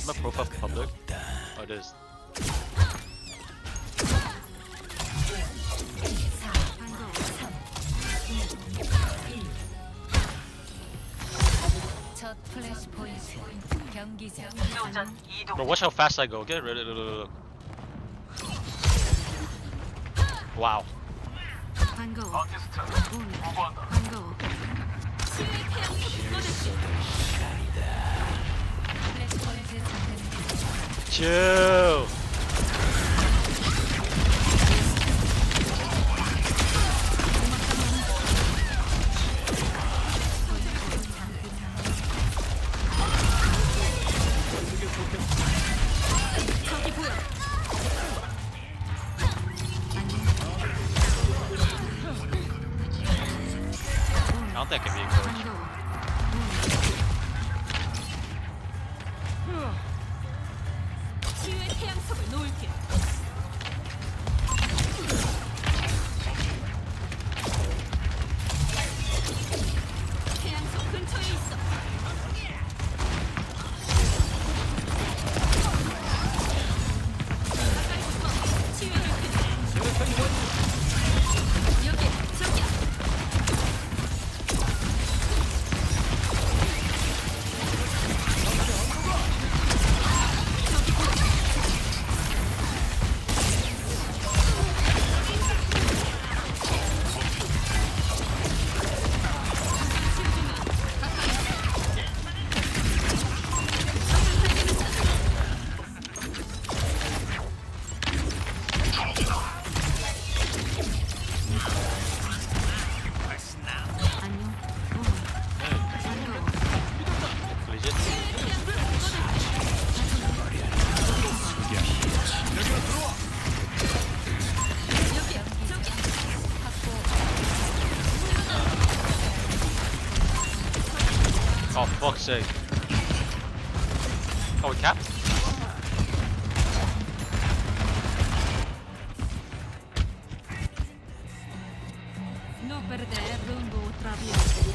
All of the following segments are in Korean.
My profile public. Oh, it is. Bro, watch how fast I go. Get rid of it. Wow. Chill. I don't think I can be a coach. Oh, fuck's sake. Oh, we capped? No perder rumbo otra vez.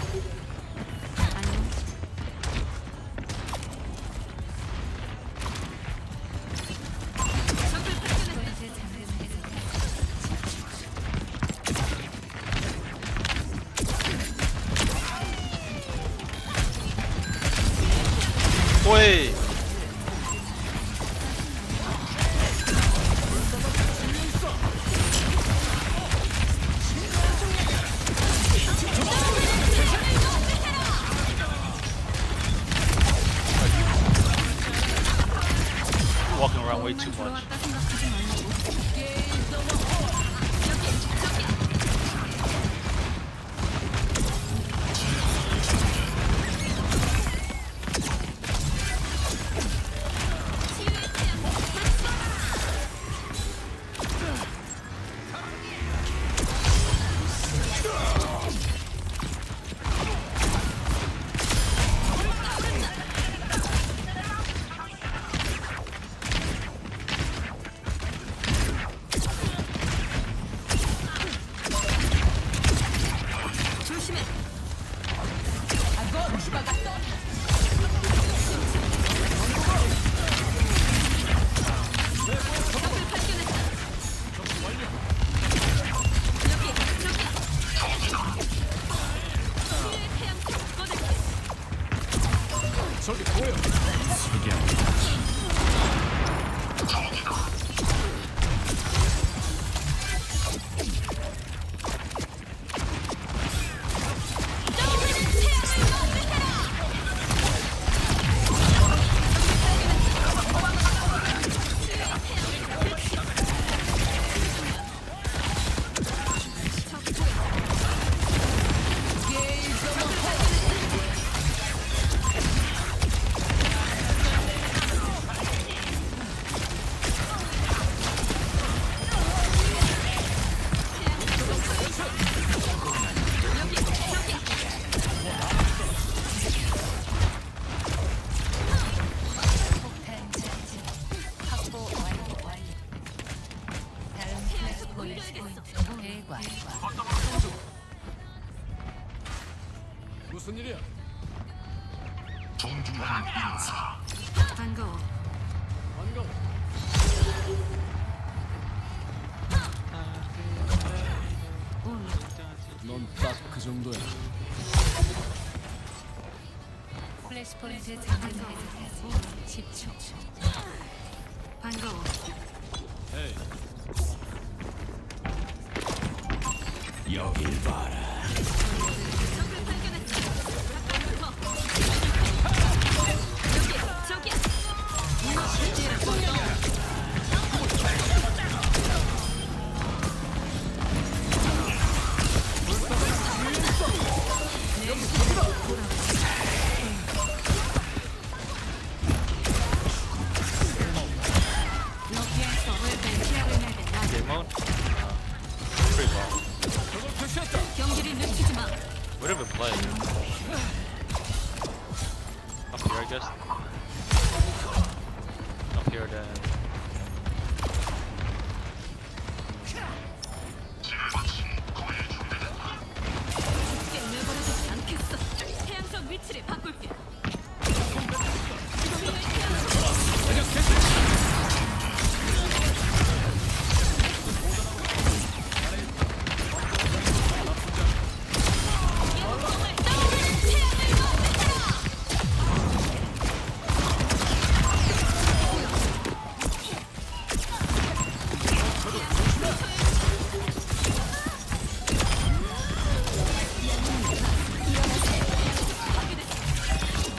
Oi! Walking around way too much. 무슨 일이야? 정중한 인사. 반가워. 정도야. 플래시 포인트 장전까지 10초. 반가워. 에이, 여길 봐라. 적을 발견했다. 저기야. Game mode? Pretty long. 저걸 표시했다. 경기를 늦추지 마. Would have been playing. Up here, I guess. Up here, then. 쉽게 내버려두지 않겠어. 태양성 위치를 바꿀게.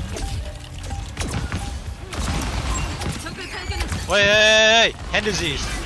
적을 발견했다. Wait, hey, hey, hey! Hand disease.